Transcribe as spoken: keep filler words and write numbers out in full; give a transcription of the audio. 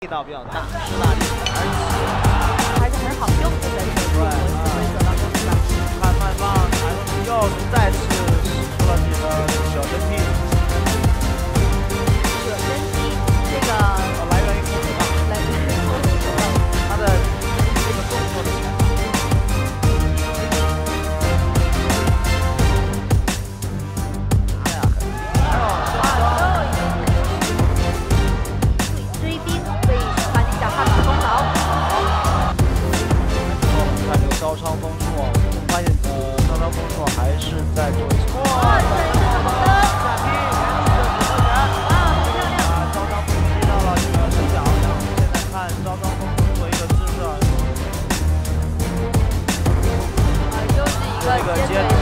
力道比较大，势大力沉，而且还是很好用的在这个规则当中，是吧？ 看慢放，还又再次使出了自己的小身体。 舍身体，这个来源于空手道， 来源于空手道， 他的这个动作的前方。 招超风速，发现呃，招超风速还是在做一次。哇，这是什么呢？下劈，连续的几个拳，哇，好漂亮！啊，招超风速踢到了这个手脚，然后现在看招超风速做一个姿势， 啊，又是一个接腿。